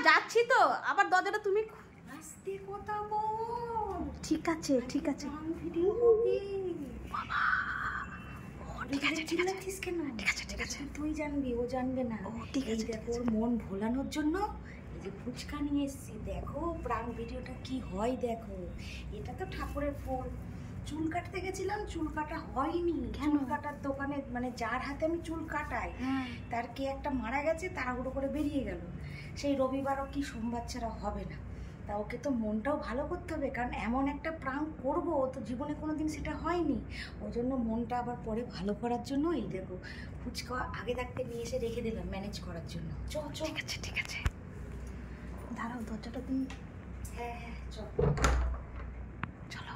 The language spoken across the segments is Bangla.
যাচ্ছি তো, আবার দরজাটা তুমি আস্তে কথা বল। ঠিক আছে ঠিক আছে ভিডিও হবে বাবা। ঠিক আছে ঠিক আছে কেন? ঠিক আছে ঠিক আছে, তুই জানবি, ও জানবে না। ঠিক আছে। দেখো ওর মন ভোলানোর জন্য এই যে ফুচকা নিয়ে এসেছি। দেখো প্রাণ ভিডিওটা কি হয় দেখো। এটা তো ঠাকুরের ফুল। চুল কাটতে গেছিলাম, চুল কাটা হয়নি। চুল কাটার দোকানে মানে যার হাতে আমি চুল কাটাই তার কে একটা মারা গেছে, তাড়াহুড়ো করে বেরিয়ে গেল। সেই রবিবারও কি সোমবার ছাড়া হবে না। তা ওকে তো মনটাও ভালো করতে হবে, কারণ এমন একটা প্রাণ করবো তো জীবনে কোনো দিন সেটা হয়নি। ওই জন্য মনটা আবার পরে ভালো করার জন্য এই দেখো ফুচকা আগে থাকতে নিয়ে এসে রেখে দিলাম ম্যানেজ করার জন্য। চল চল। ঠিক আছে ঠিক আছে, দাঁড়াও দরজাটা তুমি। হ্যাঁ হ্যাঁ চল চলো।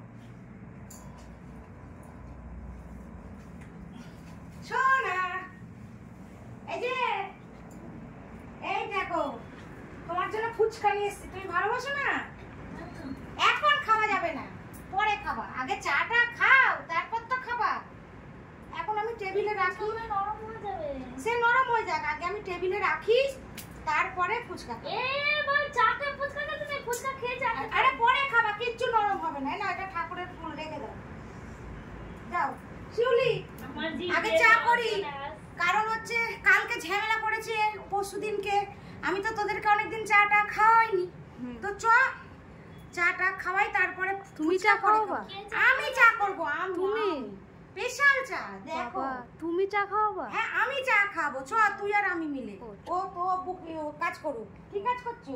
শোনা, এই যে এই দেখো তোমার জন্য ফুচকা নিয়ে এসেছি। তুমি ভালোবাসো না? এখন খাওয়া যাবে না, পরে খাবা। আগে চাটা খাও তারপর তো খাবা। এখন আমি টেবিলে রাখি, নরম হয়ে যাবে। সে নরম হয়ে যাক, আগে আমি টেবিলে রাখি তারপরে ফুচকা খাবো। বল চাতে ফুচকা খেতে নেই, ফুচকা খেয়ে যা। আরে পরে খাবা, কিচ্ছু নরম হবে না। না এটা ঠাকুরের ফুল, রেখে দাও। যাও শিউলি, আগে চা করি। কারণ হচ্ছে কালকে ঝামেলা করেছে পরশুদিনকে, আমি তো তোদেরকে অনেকদিন চাটা খাওয়াইনি। তো চাটা খাওয়াই তারপরে তুমি চা খাওয়াবা? আমি চা করবো। তুমি স্পেশাল চা। দেখো তুমি চা খাওয়াবা? হ্যাঁ আমি চা খাবো। তুই আর আমি মিলে। ও তো কাজ করুক। কি কাজ করছো?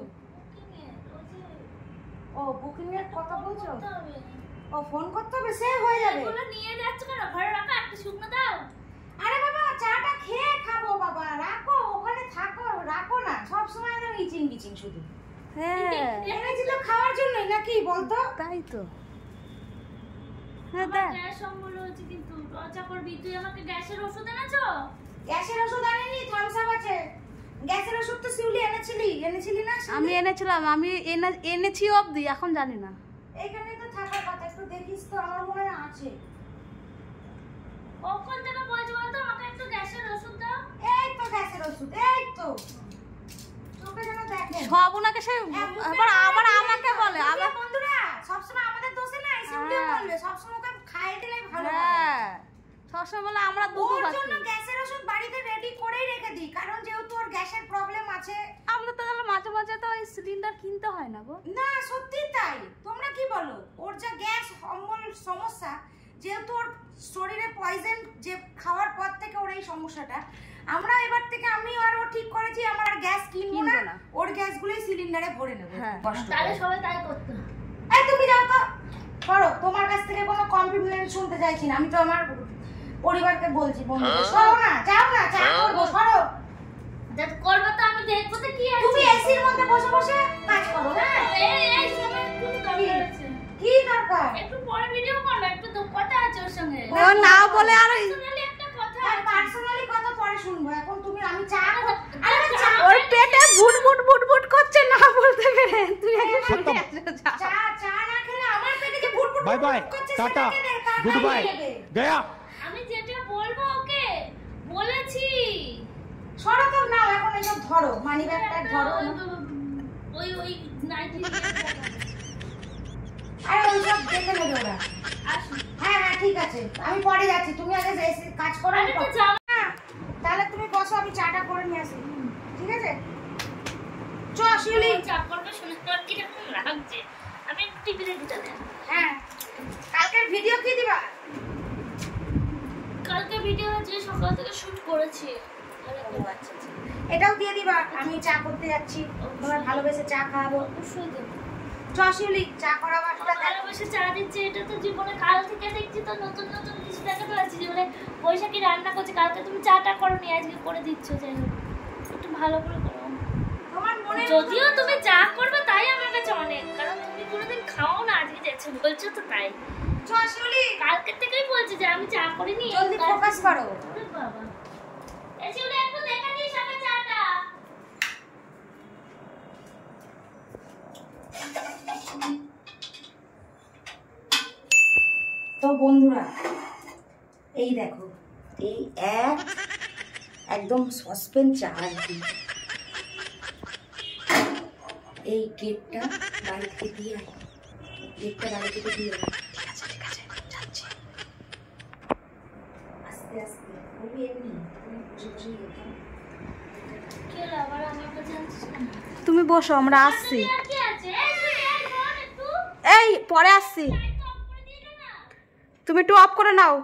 ও বুকিং এর কথা বলছো? ও ফোন করতে হবে, সে হয়ে যাবে। এগুলো নিয়ে যাচ্ছ কেন? ঘরে রাখো, একটা শুকনো দাও। আরে বাবা চাটা খেয়ে খাবো বাবা, রাখো ওখানে থাকো। রাখো না সব সময় তো ইচিং বিচিং শুধু। হ্যাঁ এনেছি তো খাওয়ার জন্যই নাকি বলতো? তাই তো। হ্যাঁ আমার গ্যাস অম্বল হয়েছে, কিন্তু লজ্জা করবি। তুই আমাকে গ্যাসের ওষুধ এনেছো? গ্যাসের ওষুধ আনিনি, থামস আপ আছে। গ্যাসের ওষুধ তো শিউলি এনেছিলি না? আমি এনেছিলাম, আমি এনেছি অবধি, এখন জানি না। এইখানে তো থাকার কথা, একটু দেখিস তো। আমার মনে হয় আছে। কখন থেকে বলছি বলতো আমাকে একটু গ্যাসের ওষুধ দাও? এই তো গ্যাসের ওষুধ, এই তো। তোকে যেন দেখে সব ওনাকে সে আবার আমাকে বলে। আবার বন্ধুরা সবসময় আমাদের দোষে না, শিউলি বলবে সবসময় ওকে খাইয়ে দিলে ভালো। হ্যাঁ সবসময় বলে আমরা দুধ ওর খাচ্ছি। জন্য গ্যাসের ওষুধ বাড়িতে রেডি করেই রেখে দিই, কারণ যেহেতু ওর গ্যাসের প্রবলেম আছে। আমাদের তো তাহলে মাঝে মাঝে তো ওই সিলিন্ডার কিনতে হয় না গো। না সত্যি তাই। তোমরা কি বলো? ওর যা গ্যাস অম্বল সমস্যা, যেহেতু ওর শরীরে পয়জন, যে খাওয়ার পর থেকে ওর এই সমস্যাটা, আমরা এবার থেকে আমি আর ও ঠিক করেছি আমার আর গ্যাস কিনবো না। ওর গ্যাসগুলোই সিলিন্ডারে ভরে নেবো। তাহলে সবাই তাই করতে। এই তুমি যাও তো, করো। তোমার কাছ থেকে কোনো কমপ্লিমেন্ট শুনতে চাইছি না। আমি তো আমার পরিবারকে বলছি, বন্ধুদের। সরো না, যাও না, চা করবো, সরো। করবো তো আমি, দেখবো তো কি আছে। তুমি এসির মধ্যে বসে বসে কাজ করো। হ্যাঁ এই সময় একটু দরকার আছে। কি দরকার? একটু পরে ভিডিও করো, একটু তো কথা আছে ওর সঙ্গে। ও না বলে আর পার্সোনালি একটা কথা আছে। পার্সোনালি কথা পরে শুনবো। এখন তুমি আমি চা আরে চা ওর পেটে বুট বুট বুট বুট করছে না বলতে পেরে। তুই আগে শুনে আসো। চা না খেলে আমার পেটে যে বুট বুট বাই বাই, করছে, টাটা, গুড বাই, গয়া। আমি যেটা বলবো ওকে বলেছি। সরো তো। নাও এখন এসব ধরো, মানি ব্যাগটা ধরো। ওই নাইটি আরে ওইসব দেখে নেবে ওরা। আসুন। হ্যাঁ হ্যাঁ ঠিক আছে, আমি পরে যাচ্ছি। তুমি আগে এসে কাজ করো। আরে তো যাও। তাহলে তুমি বসো, আমি চাটা করে নিয়ে আসি। ঠিক আছে চ শিউলি। চা করবে শুনে তোর কিরকম লাগছে। আমি টিভি দেখতে যাই। হ্যাঁ কালকের ভিডিও কি দিবা? কালকে ভিডিও যে সকাল থেকে শুট করেছি। আচ্ছা আচ্ছা, এটাও দিয়ে দিবা। আমি চা করতে যাচ্ছি, তোমার ভালোবেসে চা খাওয়াবো। অবশ্যই দেবো। চ শিউলি, চা করা বাসটা দেখ। ভালোবেসে চা দিচ্ছে, এটা তো জীবনে কাল থেকে দেখছি তো নতুন নতুন কিছু দেখাতে পারছি। জীবনে বৈশাখী রান্না করছে, কালকে তুমি চাটা করো নি, আজকে করে দিচ্ছ। যাই হোক একটু ভালো করে করো। তোমার মনে যদিও তুমি চা করবে তাই আমার কাছে অনেক, কারণ তুমি কোনোদিন খাও না, আজকে যাচ্ছে বলছো তো তাই। চ শিউলি, কালকে থেকেই বলছি যে আমি চা করিনি। জলদি ফোকাস করো। ওরে বাবা, এসে উঠে একটু দেখা দিস আমার চাটা। তো বন্ধুরা এই দেখো, এই একদম সসপেন চা আর কি। এই গেটটা বাড়ি থেকে দিয়ে আয়, গেটটা বাড়ি থেকে দিয়ে আয়। ঠিক আছে যাচ্ছি। আস্তে আস্তে বলবি এমনি, তুমি বসে বসে যেতাম। কি হলো আবার আমার কাছে আসছিস কেন? তুমি বসো, আমরা আসছি। আর কি আছে? এই ফোন একটু এই পরে আসছি, লাইট অফ করে দিয়ে দে না। তুমি একটু অফ করে নাও।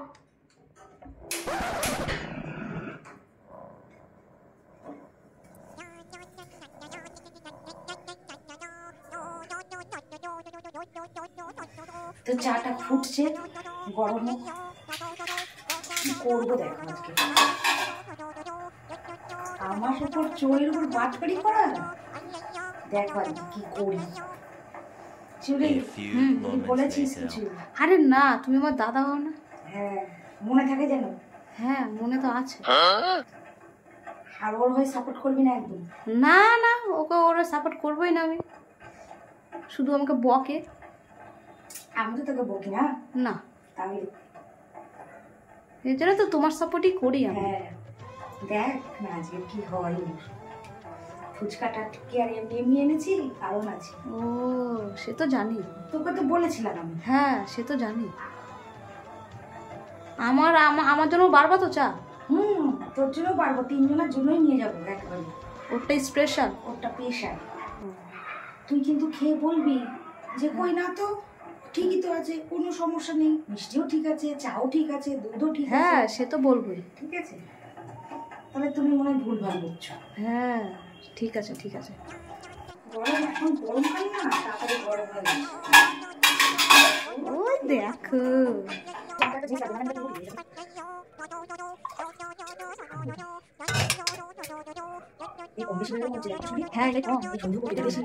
তো চাটা ফুটছে, গরম হোক। কি করবো দেখো আজকে, আমার উপর চোরের উপর বাটপাড়ি করা। দেখো আজকে কি করি। চুরি তুই বলেছিস কিছু? আরে না, তুমি আমার দাদা হও না? হ্যাঁ মনে থাকে যেন। হ্যাঁ মনে তো আছে। আর ওর হয়ে সাপোর্ট করবি না একদম? না না, ওকে ওরা সাপোর্ট করবোই না আমি, শুধু আমাকে বকে। আমি তো তোকে বকি না। না, তাহলে এই জন্য তো তোমার সাপোর্টই করি আমি। হ্যাঁ দেখ না আজকে কি হয়। ফুচকাটা কি আর এমনি এমনি এনেছি, কারণ আছে। ও সে তো জানি। তোকে তো বলেছিলাম আমি। হ্যাঁ সে তো জানি। আমার জন্য বারবা তো চা। তোর জন্য পারবো, 3 জনের জন্যই নিয়ে যাবো একবারে। ওটাই স্পেশাল। ওটা পেশা। তুই কিন্তু খেয়ে বলবি যে কই না তো, ঠিকই তো আছে, কোনো সমস্যা নেই, মিষ্টিও ঠিক আছে, চাও ঠিক আছে, দুধও ঠিক আছে। হ্যাঁ সে তো বলবোই। ঠিক আছে, তাহলে তুমি মনে হয় ভুলভাল বলছো। হ্যাঁ ঠিক আছে ঠিক আছে। গরম এখন গরমকাল না, তাড়াতাড়ি গরম হয়ে যাচ্ছে। ওই দেখো হ্যাঁ এটা কম, এটা বেশি।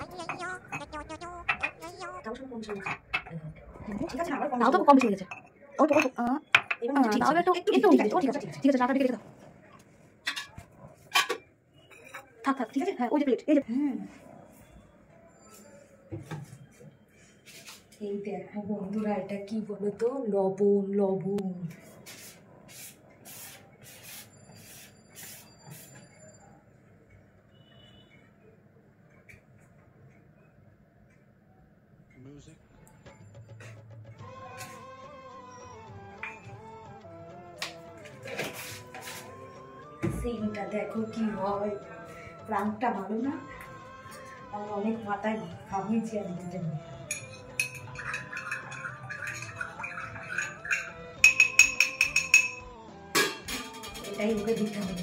ঠিক আছে, আবার তাও তো কম বেশি হয়ে গেছে। অল্প অল্প তাহলে একটু একটু ঠিক আছে, ঠিক আছে, নাটা দিকে দাও। থাক থাক, ঠিক আছে। হ্যাঁ ওই যে প্লেট, এই যে। এই দেখো বন্ধুরা, এটা কি বলো তো, লবণ লবণ। সিনটা দেখো কি হয়। প্রাণটা ভালো না, আমি অনেক মাথায় ভাবিয়েছি আজকের জন্য। এটাই ওকে দিতে হবে।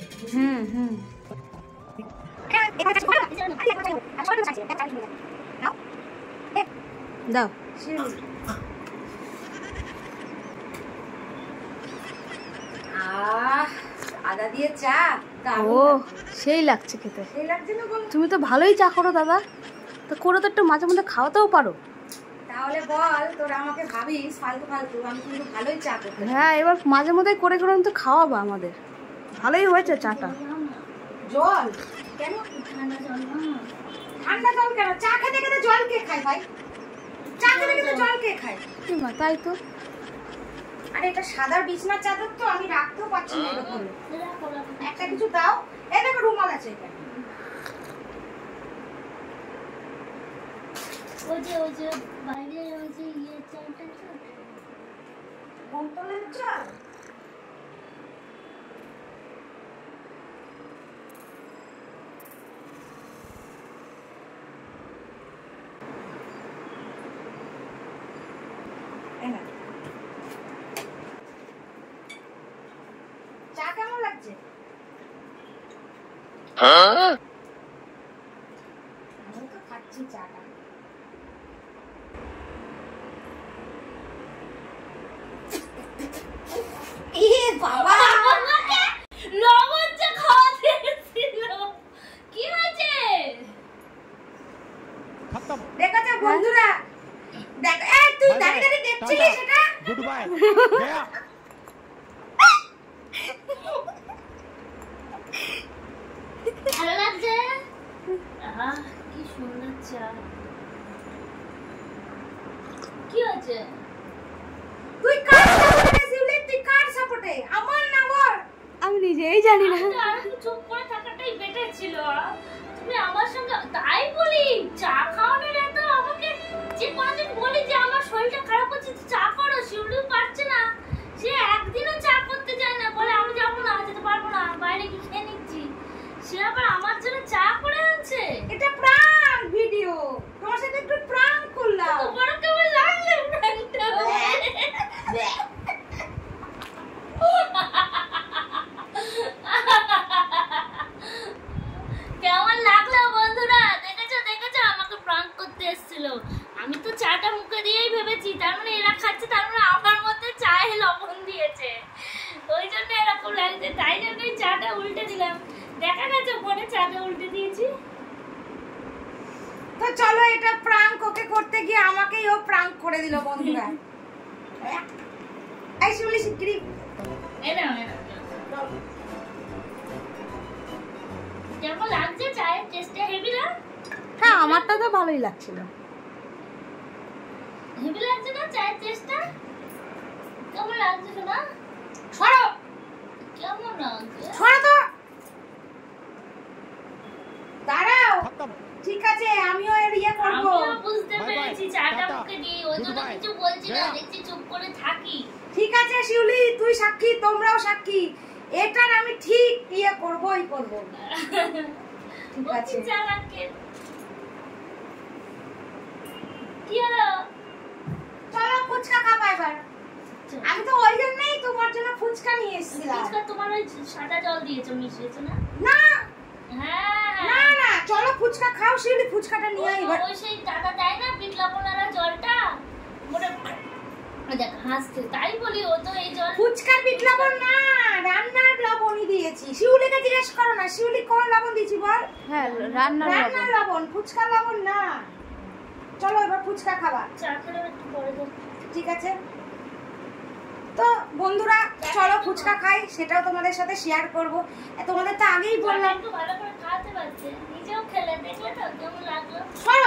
দাও। আদা দিয়ে চা, ও সেই লাগছে খেতে। সেই লাগছে না বল? তুমি তো ভালোই চা করো দাদা, তো করে তো একটু মাঝে মধ্যে খাওয়াতেও পারো। তাহলে বল, তোরা আমাকে ভাবিস ফালতু ফালতু, আমি কিন্তু ভালোই চা করতে। হ্যাঁ এবার মাঝে মধ্যে করে করে তো খাওয়াবো আমাদের। ভালোই হয়েছে চাটা। জল কেন? ঠান্ডা জল না, ঠান্ডা জল কেন? চা খেতে খেতে জল কে খায় ভাই? চা খেতে খেতে জল কে খায়? তাই তো। আরে এটা সাদা বিছনার চাদর তো, আমি রাখতেও পারছি না এরকম। রাখো রাখো। একটা কিছু দাও। এই দেখো রুমাল আছে এখানে। ওই যে বাইরে ওই যে ইয়ে চালটা আছে, বোতলের চাল। চা কেমন লাগছে? আমি তো খাচ্ছি চাটা। বাবা লবণ চা খাওয়াতে এসেছিল। কি হয়েছে? खत्म। দেখো বন্ধুরা, দেখ এই তুই দাঁড়িয়ে দাঁড়িয়ে দেখছিলিস এটা? गुड बाय गया। ভালো লাগছে? আহ কি সুন্দর চা। কি হয়েছে? তুই কার সাপোর্টে শিউলি? তুই কার সাপোর্টে? আমার না ওর? আমি নিজেই জানি না। আর চুপ করে থাকাটাই বেটার ছিল। তুমি আমার সঙ্গে তাই বলি চা সে একদিনও চা করতে চায় না, বলে আমি যাবো না, যেতে পারবো না, বাইরে গিয়ে খেয়ে নিচ্ছি। সে আবার আমার জন্য চা করে আনছে। এটা প্রাঙ্ক ভিডিও, তোমার সাথে একটু প্রাঙ্ক করলাম। তোমার কেমন লাগলো প্রাঙ্কটা? কেমন লাগলো বন্ধুরা? দেখেছো দেখেছো আমাকে প্রাঙ্ক করতে এসেছিল। আমি তো চাটা মুখে দিয়েই ভেবেছি তার মানে এরা খাচ্ছে, তার মানে আমার মধ্যে চায়ে লবণ দিয়েছে, ওই জন্য এরকম লাগছে, তাই জন্যই চাটা উল্টে দিলাম। দেখা গেছে ফোনে চাটা উল্টে দিয়েছি। তো চলো, এটা প্রাঙ্ক ওকে করতে গিয়ে আমাকেই ও প্রাঙ্ক করে দিল বন্ধুরা। এই শিউলি শিগগিরই কেমন লাগছে চায়ের টেস্টটা? হেভি না? হ্যাঁ, আমারটা তো ভালোই লাগছিল। হেভি লাগছে না চায়ের টেস্টটা? কেমন লাগছে শোনা? সরো কেমন লাগছে? সরো তো, দাঁড়াও। खत्म। ঠিক আছে, আমিও এর ইয়ে করব। আমিও বুঝতে Bye bye, পেরেছি চাটা টাটা, মুখে দিয়ে, ওই জন্য goodbye, কিছু বলছি না, গয়া। দেখছি চুপ করে থাকি। ঠিক আছে শিউলি, তুই সাক্ষী, তোমরাও সাক্ষী, এটার আমি ঠিক ইয়ে করবই করব। ঠিক আছে, অতি চালাকের। কি হলো? চলো ফুচকা খাবো এবার। আমি তো ওই জন্যই তোমার জন্য ফুচকা নিয়ে এসেছিলাম। ফুচকা তোমার ওই সাদা জল দিয়েছো, মিশিয়েছো না? না হ্যাঁ না না, চলো ফুচকা খাও শিউলি, ফুচকাটা নিয়ে আয় এবার। ওই সেই দাদা দেয় না বিট লবণালা জলটা, ওটা দেখ হাসছে, তাই বলি ও তো এই জল। ফুচকার বিট লবণ না, রান্নার লবণই দিয়েছি। শিউলিকে জিজ্ঞেস করো না, শিউলি কোন লবণ দিয়েছি বল। হ্যাঁ, রান্নার রান্নার লবণ, ফুচকার লবণ না। চলো এবার ফুচকা খাবা। চা খেলে একটু পরে দেখ। ঠিক আছে, তো বন্ধুরা চলো ফুচকা খাই, সেটাও তোমাদের সাথে শেয়ার করব। তোমাদের তো আগেই বললাম। একটু ভালো করে খাওয়াতে পারছে, নিজেও খেলে দেখলে তো কেমন লাগলো। সরো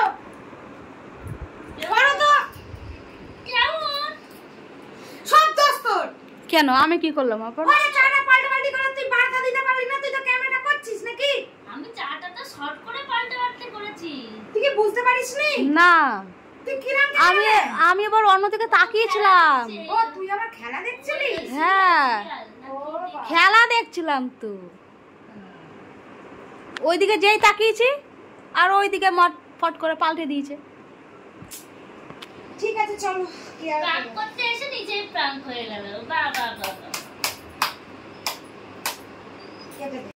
সরো তো, কেমন? সব দোষ তোর। কেন? আমি কি করলাম আবার? ওই চাটা পাল্টাপাল্টি করে তুই বার্তা দিতে পারলি না, তুই তো ক্যামেরা করছিস নাকি? আমি চাটা তো শর্ট করে পাল্টে পাল্টে করেছি। তুই কি বুঝতে পারিস নি? না, তুই কিরাম আমি আবার অন্য দিকে তাকিয়েছিলাম। ও তুই আবার খেলা দেখছিলিস? হ্যাঁ, খেলা দেখছিলাম তো, ওইদিকে যেই তাকিয়েছি আর ওইদিকে ফট করে পাল্টে দিয়েছে। ঠিক আছে চলো, কি আর প্রাঙ্ক করবো। করতে এসে নিজেই প্রাঙ্ক হয়ে গেল। বাহ বাহ বাহ বাহ। কেটে দে।